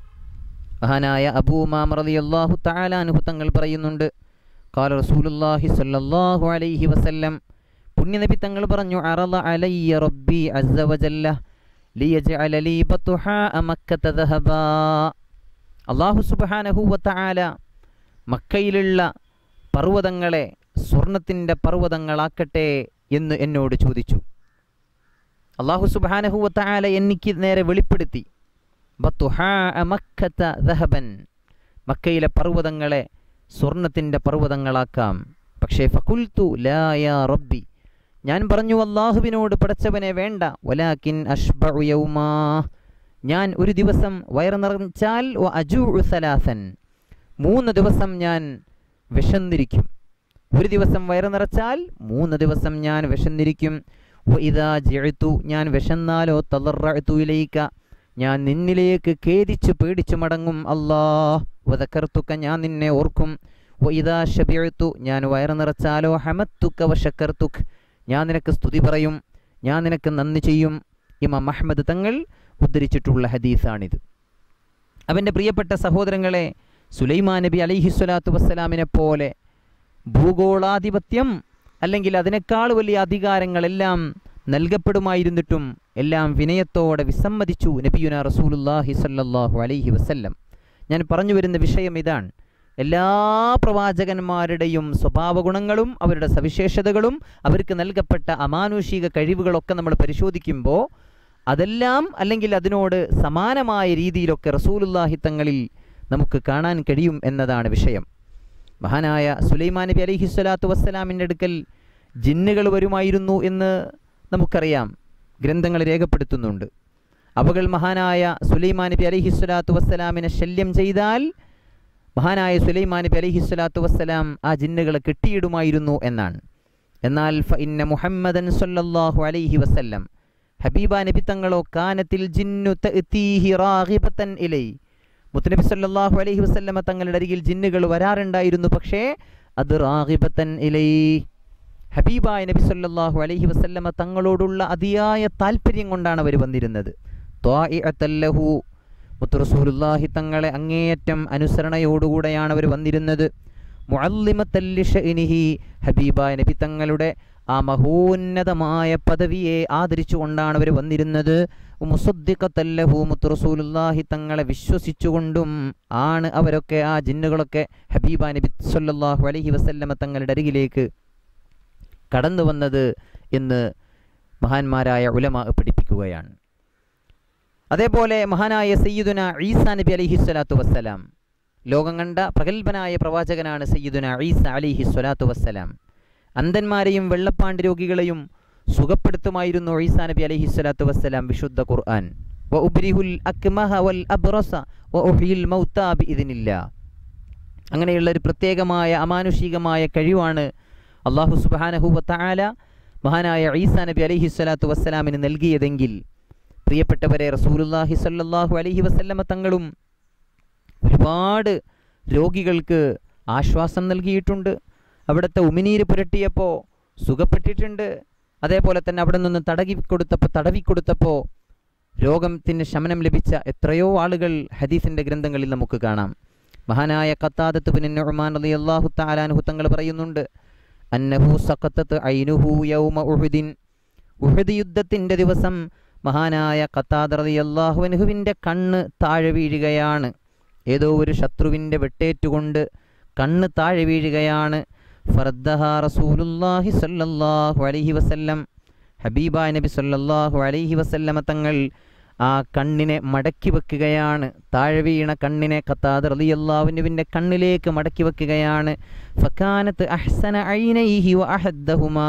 മഹാനായ അബൂ ഉമാമ റളിയല്ലാഹു തആല അൻഹു തങ്ങൾ പറയുന്നുണ്ട്, ഖാല റസൂലുള്ളാഹി സ്വല്ലല്ലാഹു അലൈഹി വസല്ലം, പുണ്യനബി തങ്ങൾ പറഞ്ഞു, അറള അലയ്യ റബ്ബി അസ്സ വജല്ല ലിയജ്അല ലീ ബത്ഹാ മക്കത ദഹബാ. അല്ലാഹു സുബ്ഹാനഹു വ തആല മക്കയിലുള്ള പർവ്വതങ്ങളെ സ്വർണത്തിൻ്റെ പർവ്വതങ്ങളാക്കട്ടെ എന്ന് എന്നോട് ചോദിച്ചു. അല്ലാഹു സുബ്ഹാനഹു വ തആല എനിക്ക് നേരെ വെളിപ്പെടുത്തി, ബത്ഹാ മക്കത ദഹബൻ, മക്കയിലെ പർവ്വതങ്ങളെ സ്വർണത്തിൻ്റെ പർവ്വതങ്ങളാക്കാം. പക്ഷേ ഫഖുൽതു ലാ യാ റബ്ബി, ഞാൻ പറഞ്ഞു അല്ലാഹുവിനോട്, പടച്ചവനെ വേണ്ട. വലാകിൻ അഷ്ബഉ യൗമാ, ഞാൻ ഒരു ദിവസം വയറ് നിറച്ചാൽ വ അജൂഉ സലാസൻ, മൂന്ന് ദിവസം ഞാൻ വിശന്നിരിക്കും. ഒരു ദിവസം വയറ് നിറച്ചാൽ മൂന്ന് ദിവസം ഞാൻ വിശന്നിരിക്കും. വ ഇദാ ജിഅതു, ഞാൻ വിശന്നാലോ തളറഅതു ഇലൈക, ഞാൻ നിന്നിലേക്ക് ഖേദിച്ചു പേടിച്ചു മടങ്ങും. അല്ലാഹ് വദകർതുക, ഞാൻ നിന്നെ ഓർക്കും. വ ഇദാ ശബിഅതു, ഞാൻ വയറ് നിറച്ചാലോ ഹമത്തുക വശക്കർതുക, ഞാൻ നിനക്ക് സ്തുതി പറയും, ഞാൻ നിനക്ക് നന്ദി ചെയ്യും. ഇമാം അഹ്മദ് തങ്ങൾ ഉദ്ധരിച്ചിട്ടുള്ള ഹദീസാണിത്. അവൻ്റെ പ്രിയപ്പെട്ട സഹോദരങ്ങളെ, സുലൈമാൻ നബി അലൈഹിസ്സലാത്തു വസ്സലാമിനെ പോലെ ഭൂഗോളാധിപത്യം അല്ലെങ്കിൽ അതിനേക്കാൾ വലിയ അധികാരങ്ങളെല്ലാം നൽകപ്പെടുമായിരുന്നിട്ടും എല്ലാം വിനയത്തോടെ വിസമ്മതിച്ചു നബിയുനാ റസൂലുള്ളാഹി സ്വല്ലല്ലാഹു അലൈഹി വസല്ലം. ഞാൻ പറഞ്ഞു വരുന്ന വിഷയം ഇതാണ്. എല്ലാ പ്രവാചകന്മാരുടെയും സ്വഭാവ ഗുണങ്ങളും അവരുടെ സവിശേഷതകളും അവർക്ക് നൽകപ്പെട്ട അമാനുഷിക കഴിവുകളൊക്കെ നമ്മൾ പരിശോധിക്കുമ്പോൾ അതെല്ലാം അല്ലെങ്കിൽ അതിനോട് സമാനമായ രീതിയിലൊക്കെ റസൂലുള്ളാഹി തങ്ങളിൽ നമുക്ക് കാണാൻ കഴിയും എന്നതാണ് വിഷയം. മഹാനായ സുലൈമാൻ നബി അലൈഹിസ്സലാത്തു വസ്സലാമിൻ്റെ അടുക്കൽ ജിന്നുകൾ വരുമായിരുന്നു എന്ന് നമുക്കറിയാം, ഗ്രന്ഥങ്ങൾ രേഖപ്പെടുത്തുന്നുണ്ട്. അവകൾ മഹാനായ സുലൈമാൻ നബി അലൈഹിസ്സലാത്തു വസ്സലാമിനെ ശല്യം ചെയ്താൽ മഹാനായ സുലൈമാൻ നബി അലൈഹിസ്സലാത്തു വസ്സലാം ആ ജിന്നുകളെ കെട്ടിയിടുമായിരുന്നു എന്നാണ്. എന്നാൽ ഫഇന്ന മുഹമ്മദൻ സ്വല്ലല്ലാഹു അലൈഹി വസല്ലം, ഹബീബ നബി തങ്ങളോ കാനത്തിൽ ജിന്നു തഅതീഹി റാഗിബതൻ ഇലൈ, മുത്തനബി സല്ലല്ലാഹു അലൈഹി വസല്ലമ തങ്ങളുടെ അരികിൽ ജിന്നുകൾ വരാറുണ്ടായിരുന്നു. പക്ഷേ അത് റാഗിബതൻ ഇലൈ, ഹബീബായ നബി സല്ലല്ലാഹു അലൈഹി വസല്ലമ തങ്ങളോടുള്ള അതിയായ താല്പര്യം കൊണ്ടാണ് അവർ വന്നിരുന്നത്. ത്വാഇഅതൻ ലഹു, മുത്ത് റസൂലുള്ളാഹി തങ്ങളെ അങ്ങേയറ്റം അനുസരണയോടുകൂടെയാണ് അവർ വന്നിരുന്നത്. മുഅല്ലിമത്തൻ ലിശഅനിഹി, ഹബീബായ നബി തങ്ങളുടെ ആ മഹോന്നതമായ പദവിയെ ആദരിച്ചുകൊണ്ടാണ് അവർ വന്നിരുന്നത്. മുസദ്ദിഖത്തൻ ലഹു, മുത്ത് റസൂലുള്ളാഹി തങ്ങളെ വിശ്വസിച്ചുകൊണ്ടും ആണ് അവരൊക്കെ, ആ ജിന്നുകളൊക്കെ ഹബീബായ നബി സല്ലല്ലാഹു അലൈഹി വസല്ലമ തങ്ങളുടെ അരികിലേക്ക് കടന്നു വന്നത് എന്ന് മഹാന്മാരായ ഉലമാ പഠിപ്പിക്കുകയാണ്. അതേപോലെ മഹാനായ സയ്യിദുന ഈസാ നബി അലൈഹിസ്സലാത്തു വസ്സലാം, ലോകം കണ്ട പ്രഗത്ഭനായ പ്രവാചകനാണ് സയ്യിദുന ഈസ അലൈഹിസ്സലാത്തു വസ്സലാം. അന്ധന്മാരെയും വെള്ളപ്പാണ്ട് രോഗികളെയും സുഖപ്പെടുത്തുമായിരുന്നു ഈസാ നബി അലൈഹിസ്സലാത്തു വസ്സലാം. വിശുദ്ധ ഖുർആൻ വഉബ്രിഹുൽ അക്മഹ വൽ അബ്റസ വഉഹ്യിൽ മൗതാ ബിഇദ്നില്ലാ. അങ്ങനെയുള്ള ഒരു പ്രത്യേകമായ അമാനുഷികമായ കഴിവാണ് അല്ലാഹു സുബ്ഹാനഹു വ തആല മഹാനായ ഈസാ നബി അലൈഹി സ്വലാത്തു വസ്സലാമിന് നൽകിയതെങ്കിൽ, പ്രിയപ്പെട്ടവരെ, റസൂലുള്ളാഹി സ്വല്ലല്ലാഹു അലൈഹി വസല്ലമ തങ്ങളും ഒരുപാട് രോഗികൾക്ക് ആശ്വാസം നൽകിയിട്ടുണ്ട്. അവിടുത്തെ ഉമിനീര് പുരട്ടിയപ്പോൾ സുഖപ്പെട്ടിട്ടുണ്ട്. അതേപോലെ തന്നെ അവിടെ നിന്ന് തടവി കൊടുത്തപ്പോൾ തടവിക്കൊടുത്തപ്പോൾ രോഗത്തിന് ശമനം ലഭിച്ച എത്രയോ ആളുകൾ ഹദീസിൻ്റെ ഗ്രന്ഥങ്ങളിൽ നമുക്ക് കാണാം. മഹാനായ ഖത്താദത്ത് ബിൻ നുഅ്മാൻ റളിയല്ലാഹു തആല അൻഹു തങ്ങൾ പറയുന്നുണ്ട്, അന്നഹു സഖത്തത് ഐനുഹു യൗമ ഉഹുദിൻ. ഉഹദ് യുദ്ധത്തിൻ്റെ ദിവസം മഹാനായ ഖത്താദ റളിയല്ലാഹു അൻഹുവിൻ്റെ കണ്ണ് താഴെ വീഴുകയാണ്. ഏതോ ഒരു ശത്രുവിൻ്റെ വെട്ടേറ്റുകൊണ്ട് കണ്ണ് താഴെ വീഴുകയാണ്. ഫറദ്ദഹാ റസൂലുള്ളാഹി സ്വല്ലല്ലാഹു അലൈഹി വസല്ലം. ഹബീബായ നബി സ്വല്ലല്ലാഹു അലൈഹി വസല്ലമ തങ്ങൾ ആ കണ്ണിനെ മടക്കി വെക്കുകയാണ്. താഴെ വീണ കണ്ണിനെ ഖത്താദ റളിയല്ലാഹു അൻഹുവിൻ്റെ കണ്ണിലേക്ക് മടക്കി വെക്കുകയാണ്. ഫകാനത്ത് അഹ്സന ഐനൈഹി വ അഹദ്ദഹുമാ.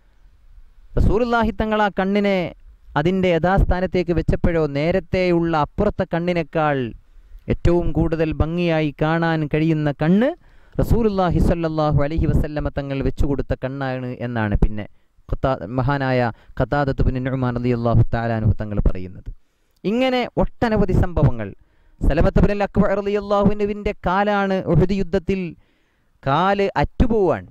റസൂലുള്ളാഹി തങ്ങൾ ആ കണ്ണിനെ അതിൻ്റെ യഥാസ്ഥാനത്തേക്ക് വെച്ചപ്പോഴോ നേരത്തെയുള്ള അപ്പുറത്തെ കണ്ണിനേക്കാൾ ഏറ്റവും കൂടുതൽ ഭംഗിയായി കാണാൻ കഴിയുന്ന കണ്ണ് റസൂലുള്ളാഹി സ്വല്ലല്ലാഹു അലൈഹി വസല്ലമ തങ്ങൾ വെച്ചുകൊടുത്ത കണ്ണാണ് എന്നാണ് പിന്നെ മഹാനായ ഖത്താദത്ത് ബിൻ നുഅ്മാൻ റളിയല്ലാഹു തആല അൻഹു തങ്ങൾ പറയുന്നത്. ഇങ്ങനെ ഒട്ടനവധി സംഭവങ്ങൾ. സലമത്ത് ബിൻ അക്വ റളിയല്ലാഹു അൻഹുവിൻ്റെ കാലാണ് ഉഹദ് യുദ്ധത്തിൽ കാല് അറ്റുപോവാൻ.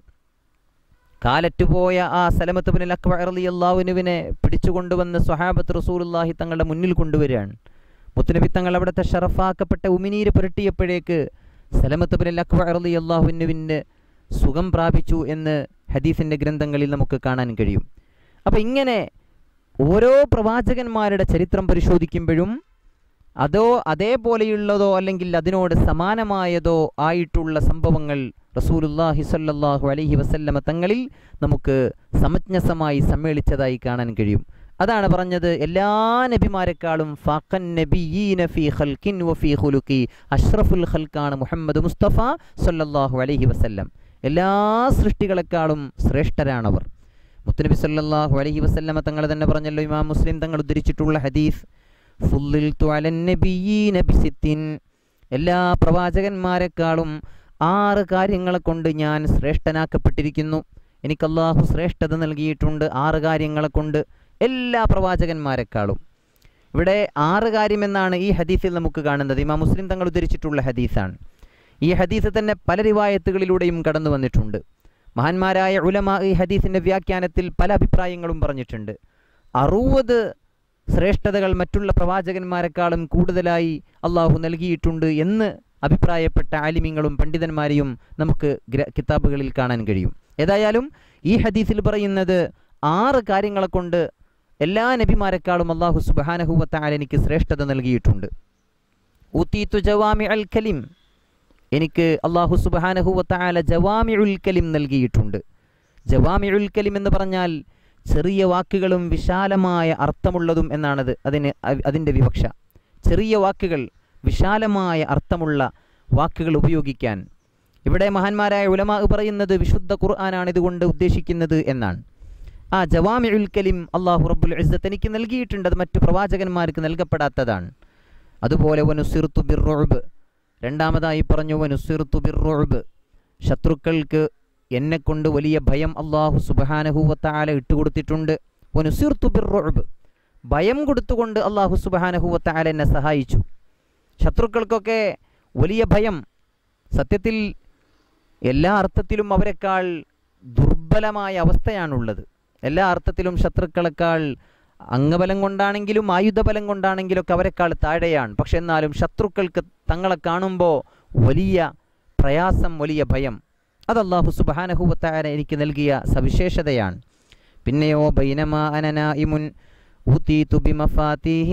കാലറ്റുപോയ ആ സലമത്ത് ബിൻ അക്വ റളിയല്ലാഹു അൻഹുവിനെ പിടിച്ചുകൊണ്ടുവന്ന് സ്വഹാബത്ത് റസൂലുള്ളാഹി തങ്ങളുടെ മുന്നിൽ കൊണ്ടുവരികയാണ്. മുത്തുനബി തങ്ങൾ അവിടുത്തെ ഷറഫാക്കപ്പെട്ട ഉമിനീര് പുരട്ടിയപ്പോഴേക്ക് സലമത്ത് ബിൻ അക്വ റളിയല്ലാഹു അൻഹുവിൻ്റെ സുഖം പ്രാപിച്ചു എന്ന് ഹദീസിൻ്റെ ഗ്രന്ഥങ്ങളിൽ നമുക്ക് കാണാൻ കഴിയും. അപ്പോൾ ഇങ്ങനെ ഓരോ പ്രവാചകന്മാരുടെ ചരിത്രം പരിശോധിക്കുമ്പോഴും അതോ അതേപോലെയുള്ളതോ അല്ലെങ്കിൽ അതിനോട് സമാനമായതോ ആയിട്ടുള്ള സംഭവങ്ങൾ റസൂലുള്ളാഹി സ്വല്ലല്ലാഹു അലൈഹി വസല്ലമ തങ്ങളിൽ നമുക്ക് സമഞ്ജസമായി സമ്മേളിച്ചതായി കാണാൻ കഴിയും. അതാണ് പറഞ്ഞത്, എല്ലാ നബിമാരെക്കാളും ഫാഖൻ നബിയീന ഫീ ഖൽഖിൻ വഫീ ഖുലുഖി. അഷ്റഫുൽ ഖൽഖാണ് മുഹമ്മദ് മുസ്തഫ സ്വല്ലല്ലാഹു അലൈഹി വസല്ലം. എല്ലാ സൃഷ്ടികളെക്കാളും ശ്രേഷ്ഠരാണവർ. മുത്തുനബി സല്ലല്ലാഹു അലൈഹി വസല്ലമ തങ്ങൾ തന്നെ പറഞ്ഞല്ലോ, ഇമാം മുസ്ലിം തങ്ങൾ ഉദ്ധരിച്ചിട്ടുള്ള ഹദീസ്, ഫുള്ളിൽതു അലൻ നബിയീന ബിസിത്തിൻ. എല്ലാ പ്രവാചകന്മാരെക്കാളും ആറ് കാര്യങ്ങളെ കൊണ്ട് ഞാൻ ശ്രേഷ്ഠനാക്കപ്പെട്ടിരിക്കുന്നു. എനിക്ക് അല്ലാഹു ശ്രേഷ്ഠത നൽകിയിട്ടുണ്ട് ആറ് കാര്യങ്ങളെ കൊണ്ട്, എല്ലാ പ്രവാചകന്മാരെക്കാളും. ഇവിടെ ആറ് കാര്യമെന്നാണ് ഈ ഹദീസിൽ നമുക്ക് കാണുന്നത്. ഇമാം മുസ്ലിം തങ്ങൾ ഉദ്ധരിച്ചിട്ടുള്ള ഹദീസാണ്. ഈ ഹദീസ് തന്നെ പല റിവായത്തുകളിലൂടെയും കടന്നു വന്നിട്ടുണ്ട്. മഹാന്മാരായ ഉലമാ ഈ ഹദീസിൻ്റെ വ്യാഖ്യാനത്തിൽ പല അഭിപ്രായങ്ങളും പറഞ്ഞിട്ടുണ്ട്. അറുപത് ശ്രേഷ്ഠതകൾ മറ്റുള്ള പ്രവാചകന്മാരെക്കാളും കൂടുതലായി അള്ളാഹു നൽകിയിട്ടുണ്ട് എന്ന് അഭിപ്രായപ്പെട്ട ആലിമീങ്ങളും പണ്ഡിതന്മാരെയും നമുക്ക് കിതാബുകളിൽ കാണാൻ കഴിയും. ഏതായാലും ഈ ഹദീസിൽ പറയുന്നത് ആറ് കാര്യങ്ങളെ കൊണ്ട് എല്ലാ നബിമാരെക്കാളും അല്ലാഹു സുബ്ഹാനഹു വ തആല എനിക്ക് ശ്രേഷ്ഠത നൽകിയിട്ടുണ്ട്. ഊതീതു ജവാമിഉൽ കലിം. എനിക്ക് അല്ലാഹു സുബ്ഹാനഹു വ തആല ജവാമിഉൽ കലിം നൽകിയിട്ടുണ്ട്. ജവാമിഉൽ കലിം എന്ന് പറഞ്ഞാൽ ചെറിയ വാക്കുകളും വിശാലമായ അർത്ഥമുള്ളതും എന്നാണത് അതിന് അതിൻ്റെ വിവക്ഷ. ചെറിയ വാക്കുകൾ, വിശാലമായ അർത്ഥമുള്ള വാക്കുകൾ ഉപയോഗിക്കാൻ. ഇവിടെ മഹാന്മാരായ ഉലമാ പറയുന്നത് വിശുദ്ധ ഖുർആനാണ് ഇതുകൊണ്ട് ഉദ്ദേശിക്കുന്നത് എന്നാണ്. ആ ജവാമിഉൽ കലിം അല്ലാഹു റബ്ബുൽ ഇസ്സത്ത് എനിക്ക് നൽകിയിട്ടുണ്ട്. അത് മറ്റു പ്രവാചകന്മാർക്ക് നൽകപ്പെടാത്തതാണ്. അതുപോലെ വനുസിർതു ബിർറുഅബ്, രണ്ടാമതായി പറഞ്ഞു വനുസിർതു ബിർറുഅബ്, ശത്രുക്കൾക്ക് എന്നെക്കൊണ്ട് വലിയ ഭയം അല്ലാഹു സുബ്ഹാനഹു വ തആല ഇട്ടുകൊടുത്തിട്ടുണ്ട്. വനുസിർതു ബിർറുഅബ്, ഭയം കൊടുത്തുകൊണ്ട് അല്ലാഹു സുബ്ഹാനഹു വ തആല എന്നെ സഹായിച്ചു. ശത്രുക്കൾക്കൊക്കെ വലിയ ഭയം. സത്യത്തിൽ എല്ലാ അർത്ഥത്തിലും അവരെക്കാൾ ദുർബലമായ അവസ്ഥയാണുള്ളത്. എല്ലാ അർത്ഥത്തിലും ശത്രുക്കളെക്കാൾ അംഗബലം കൊണ്ടാണെങ്കിലും ആയുധബലം കൊണ്ടാണെങ്കിലും ഒക്കെ അവരെക്കാൾ താഴെയാണ്. പക്ഷെ എന്നാലും ശത്രുക്കൾക്ക് തങ്ങളെ കാണുമ്പോൾ വലിയ പ്രയാസം, വലിയ ഭയം. അത് അല്ലാഹു സുബ്ഹാനഹു വ തആല എനിക്ക് നൽകിയ സവിശേഷതയാണ്. പിന്നെയോ ബൈനമാ അന നായിമുൻ ഊതീതു ബിമഫാതീഹി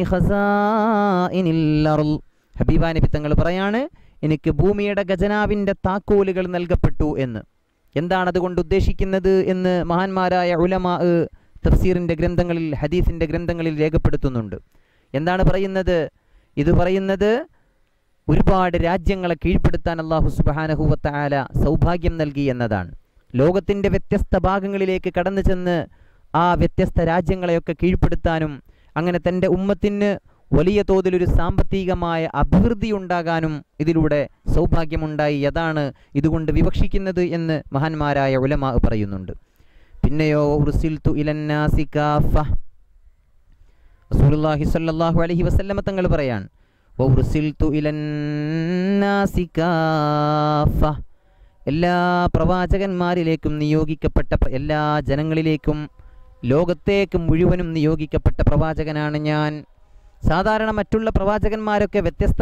ഖസാഇനിൽ അർള്. ഹബീബാ നബി തങ്ങൾ പറയാണ്, എനിക്ക് ഭൂമിയുടെ ഖജനാവിൻ്റെ താക്കോലുകൾ നൽകപ്പെട്ടു എന്ന്. എന്താണ് അതുകൊണ്ട് ഉദ്ദേശിക്കുന്നത് എന്ന് മഹാന്മാരായ ഉലമാ തഫ്സീറിൻ്റെ ഗ്രന്ഥങ്ങളിൽ, ഹദീസിൻ്റെ ഗ്രന്ഥങ്ങളിൽ രേഖപ്പെടുത്തുന്നുണ്ട്. എന്താണ് പറയുന്നത്? ഇത് പറയുന്നത് ഒരുപാട് രാജ്യങ്ങളെ കീഴ്പ്പെടുത്താൻ അല്ലാഹു സുബ്ഹാനഹു വ തആല സൗഭാഗ്യം നൽകി എന്നതാണ്. ലോകത്തിൻ്റെ വ്യത്യസ്ത ഭാഗങ്ങളിലേക്ക് കടന്നു ചെന്ന് ആ വ്യത്യസ്ത രാജ്യങ്ങളെയൊക്കെ കീഴ്പ്പെടുത്താനും അങ്ങനെ തൻ്റെ ഉമ്മത്തിന് വലിയ തോതിലൊരു സാമ്പത്തികമായ അഭിവൃദ്ധി ഉണ്ടാകാനും ഇതിലൂടെ സൗഭാഗ്യമുണ്ടായി. അതാണ് ഇതുകൊണ്ട് വിവക്ഷിക്കുന്നത് എന്ന് മഹാന്മാരായ ഉലമാ പറയുന്നുണ്ട്. പിന്നെയോ ഉർസിൽതു ഇലന്നാസി കാഫ, റസൂലുള്ളാഹി സ്വല്ലല്ലാഹു അലൈഹി വസല്ലമ തങ്ങൾ പറയാൻ വഉർസിൽതു ഇലന്നാസി കാഫ, എല്ലാ പ്രവാചകന്മാരിലേക്കും നിയോഗിക്കപ്പെട്ട, എല്ലാ ജനങ്ങളിലേക്കും ലോകത്തേക്ക് മുഴുവനും നിയോഗിക്കപ്പെട്ട പ്രവാചകനാണ് ഞാൻ. സാധാരണ മറ്റുള്ള പ്രവാചകന്മാരൊക്കെ വ്യത്യസ്ത.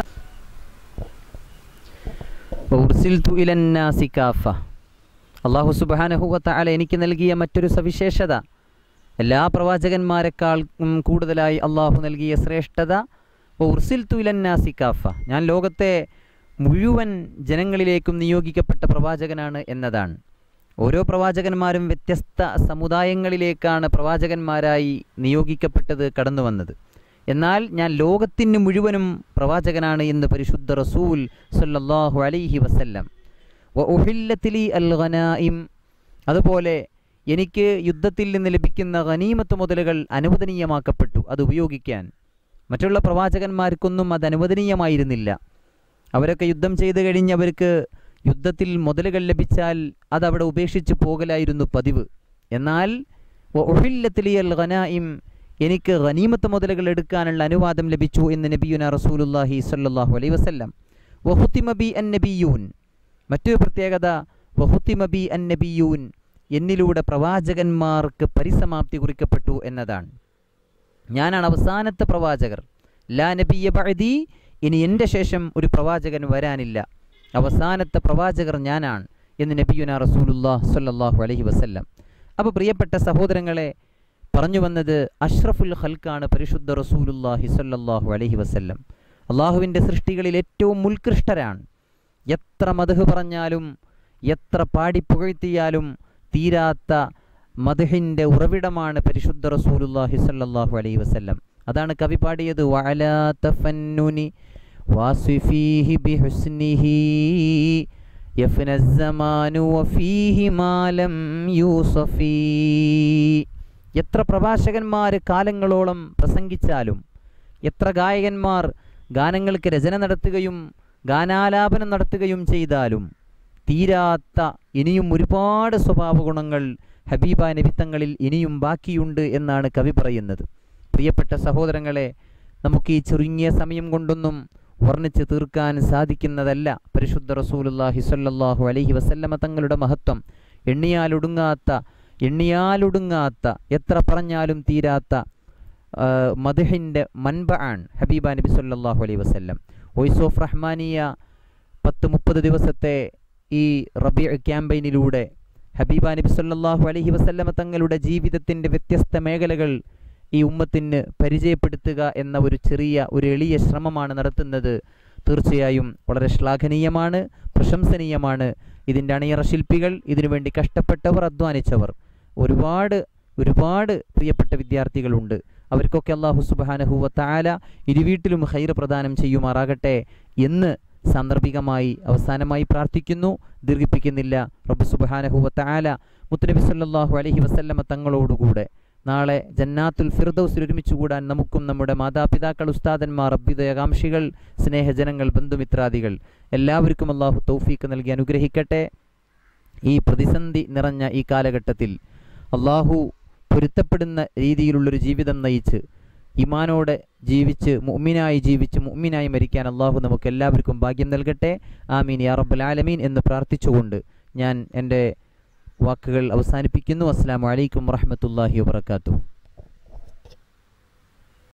ഉർസിൽതു ഇലന്നാസി കാഫ, അല്ലാഹു സുബ്ഹാനഹു വ തആല എനിക്ക് നൽകിയ മറ്റൊരു സവിശേഷത, എല്ലാ പ്രവാചകന്മാരെക്കാൾ കൂടുതലായി അള്ളാഹു നൽകിയ ശ്രേഷ്ഠത ഉർസിൽതു ഇലന്നാസി കാഫ, ഞാൻ ലോകത്തെ മുഴുവൻ ജനങ്ങളിലേക്കും നിയോഗിക്കപ്പെട്ട പ്രവാചകനാണ് എന്നതാണ്. ഓരോ പ്രവാചകന്മാരും വ്യത്യസ്ത സമുദായങ്ങളിലേക്കാണ് പ്രവാചകന്മാരായി നിയോഗിക്കപ്പെട്ടത്, കടന്നു വന്നത്. എന്നാൽ ഞാൻ ലോകത്തിന് മുഴുവനും പ്രവാചകനാണ് എന്ന് പരിശുദ്ധ റസൂൽ സല്ലല്ലാഹു അലൈഹി വസല്ലം. വ ഉഹില്ലത് ലി അൽ ഗനായിം, അതുപോലെ എനിക്ക് യുദ്ധത്തിൽ നിന്ന് ലഭിക്കുന്ന ഗനീമത്ത് മുതലുകൾ അനുവദനീയമാക്കപ്പെട്ടു, അത് ഉപയോഗിക്കാൻ. മറ്റുള്ള പ്രവാചകന്മാർക്കൊന്നും അത് അനുവദനീയമായിരുന്നില്ല. അവരൊക്കെ യുദ്ധം ചെയ്ത് കഴിഞ്ഞവർക്ക് യുദ്ധത്തിൽ മുതലുകൾ ലഭിച്ചാൽ അതവിടെ ഉപേക്ഷിച്ച് പോകലായിരുന്നു പതിവ്. എന്നാൽ വ ഉഹില്ലത് ലി അൽ ഗനായിം, എനിക്ക് ഗനീമത്ത് മുതലുകൾ എടുക്കാനുള്ള അനുവാദം ലഭിച്ചു എന്ന് നബിയുനാ റസൂലുള്ളാഹി സ്വല്ലല്ലാഹു അലൈഹി വസല്ലം. വഹുതിമ ബി അന്നബിയൂൻ, മറ്റൊരു പ്രത്യേകത വഹുതിമ ബി അന്നബിയൂൻ, എന്നിലൂടെ പ്രവാചകന്മാർക്ക് പരിസമാപ്തി കുറിക്കപ്പെട്ടു എന്നതാണ്. ഞാനാണ് അവസാനത്തെ പ്രവാചകർ. ലാ നബിയ ബഅദി, ഇനി എൻ്റെ ശേഷം ഒരു പ്രവാചകൻ വരാനില്ല, അവസാനത്തെ പ്രവാചകർ ഞാനാണ് എന്ന് നബിയുനാ റസൂലുള്ളാഹി സ്വല്ലല്ലാഹു അലൈഹി വസല്ലം. അപ്പോൾ പ്രിയപ്പെട്ട സഹോദരങ്ങളെ, പറഞ്ഞു വന്നത് അഷ്റഫുൽ ഖൽക്കാണ് പരിശുദ്ധ റസൂലുള്ളാഹി സ്വല്ലല്ലാഹു അലൈഹി വസല്ലം. അള്ളാഹുവിൻ്റെ സൃഷ്ടികളിൽ ഏറ്റവും ഉത്കൃഷ്ടരാണ്. എത്ര മദ്ഹ് പറഞ്ഞാലും എത്ര പാടി പുകഴ്ത്തിയാലും തീരാത്ത മദ്ഹിൻ്റെ ഉറവിടമാണ് പരിശുദ്ധ റസൂലുള്ളാഹി സ്വല്ലല്ലാഹു അലൈഹി വസല്ലം. അതാണ് കവി പാടിയത്, വഅലാ തഫന്നുനി വാസിഫീഹി ബിഹുസ്നിഹി യഫ്നസ്സമാനു വഫീഹി മാ ലം യൂസഫീ. എത്ര പ്രഭാഷകന്മാർ കാലങ്ങളോളം പ്രസംഗിച്ചാലും, എത്ര ഗായകന്മാർ ഗാനങ്ങൾക്ക് രചന നടത്തുകയും ഗാനാലാപനം നടത്തുകയും ചെയ്താലും തീരാത്ത ഇനിയും ഒരുപാട് സ്വഭാവ ഗുണങ്ങൾ ഹബീബ നബിത്തങ്ങളിൽ ഇനിയും ബാക്കിയുണ്ട് എന്നാണ് കവി പറയുന്നത്. പ്രിയപ്പെട്ട സഹോദരങ്ങളെ, നമുക്ക് ഈ ചുരുങ്ങിയ സമയം കൊണ്ടൊന്നും വർണ്ണിച്ച് തീർക്കാൻ സാധിക്കുന്നതല്ല പരിശുദ്ധ റസൂലുള്ളാഹി സ്വല്ലല്ലാഹു അലൈഹി വസല്ലമ തങ്ങളുടെ മഹത്വം. എണ്ണിയാലൊടുങ്ങാത്ത എണ്ണിയാലൊടുങ്ങാത്ത എത്ര പറഞ്ഞാലും തീരാത്ത മദ്ഹിൻ്റെ മൻബഅൻ ഹബീബ നബി സല്ലല്ലാഹു അലൈഹി വസല്ലം. വോയിസ് ഓഫ് റഹ്മാനിയ പത്ത് മുപ്പത് ദിവസത്തെ ഈ റബീഉ ക്യാമ്പയിനിലൂടെ ഹബീബ നബി സല്ലല്ലാഹു അലൈഹി വസല്ലമ തങ്ങളുടെ ജീവിതത്തിൻ്റെ വ്യത്യസ്ത മേഖലകൾ ഈ ഉമ്മത്തിന് പരിചയപ്പെടുത്തുക എന്ന ഒരു ചെറിയ ഒരു എളിയ ശ്രമമാണ് നടത്തുന്നത്. തീർച്ചയായും വളരെ ശ്ലാഘനീയമാണ്, പ്രശംസനീയമാണ്. ഇതിൻ്റെ അണിയറ ശില്പികൾ, ഇതിനുവേണ്ടി കഷ്ടപ്പെട്ടവർ, അധ്വാനിച്ചവർ, ഒരുപാട് ഒരുപാട് പ്രിയപ്പെട്ട വിദ്യാർത്ഥികളുണ്ട്. അവർക്കൊക്കെ അല്ലാഹു സുബ്ഹാനഹു വ തആല ഇരുവീട്ടിലും ഖൈർ പ്രദാനം ചെയ്യുമാറാകട്ടെ എന്ന് സാന്ദർഭികമായി അവസാനമായി പ്രാർത്ഥിക്കുന്നു. ദീർഘിപ്പിക്കുന്നില്ല. റബ്ബ് സുബ്ഹാനഹു വ തആല മുത്തുനബി സല്ലല്ലാഹു അലൈഹി വസല്ലമ തങ്ങളോടുകൂടെ നാളെ ജന്നാത്തുൽ ഫിർദൗസിൽ ഒരുമിച്ച് കൂടാൻ നമുക്കും നമ്മുടെ മാതാപിതാക്കൾ, ഉസ്താദന്മാർ, അഭ്യുദയകാംക്ഷികൾ, സ്നേഹജനങ്ങൾ, ബന്ധുമിത്രാദികൾ എല്ലാവർക്കും അല്ലാഹു തൗഫീഖ് നൽകി അനുഗ്രഹിക്കട്ടെ. ഈ പ്രതിസന്ധി നിറഞ്ഞ ഈ കാലഘട്ടത്തിൽ അല്ലാഹു പൊരുത്തപ്പെടുന്ന രീതിയിലുള്ളൊരു ജീവിതം നയിച്ച് ഈമാനോടെ ജീവിച്ച് മുഅ്മിനായി ജീവിച്ച് മുഅ്മിനായി മരിക്കാൻ അല്ലാഹു നമുക്ക് എല്ലാവർക്കും ഭാഗ്യം നൽകട്ടെ. ആമീൻ യാ റബ്ബൽ ആലമീൻ എന്ന് പ്രാർത്ഥിച്ചുകൊണ്ട് ഞാൻ എൻ്റെ വാക്കുകൾ അവസാനിപ്പിക്കുന്നു. അസ്സലാമു അലൈക്കും വറഹ്മത്തുള്ളാഹി വബറകാതുഹു.